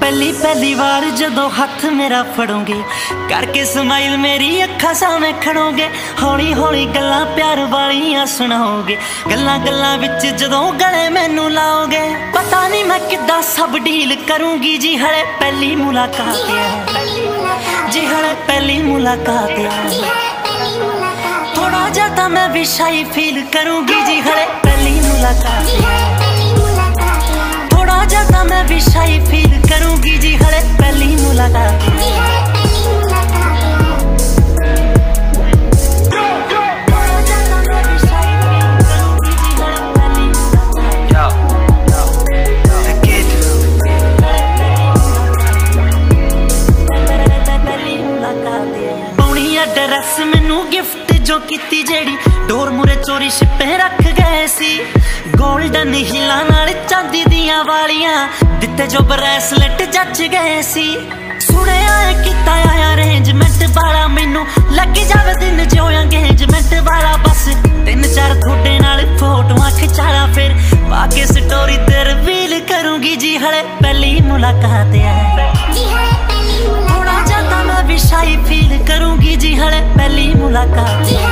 पहली पहली बार जदों हथ मेरा फड़ोगे, करके स्माइल मेरी अखा सामने खड़ोगे, हौली हौली गल्लां प्यार वालियां सुनाओगे, गल्लां गल्लां विच जदों गले मैनू लाओगे, पता नहीं मैं किद्दां सब डील करूंगी जी। हले पहली मुलाकात है जी, हले पहली मुलाकात है, थोड़ा ज्यादा मैं भी शाई फील करूंगी जी। हले पहली मुलाकात है, थोड़ा ज्यादा मैं भी शाई फील करूंगी जी। हले पहली मुलाकात है, ड्रेस मैनू गिफ्ट जो कीती जेड़ी डोर मुरे चोरी छिपे रख गए सी, गोल्डन हिलां नाल चांदी दियां वालियां दिते जो ब्रेसलेट जच गए सी। सुनिया कीता आया अरेंजमेंट वाला, मैनू लग जावे दिन जो एंगेजमेंट वाला, बस 3-4 थोड़े नाल फोटोआं खिचाला, फिर बाकी स्टोरी ते रिवील करूंगी जी। हले पहली मुलाकात है, थोड़ा ज्यादा मैं भी शाई फील करूंगी जी। हले पहली मुलाकात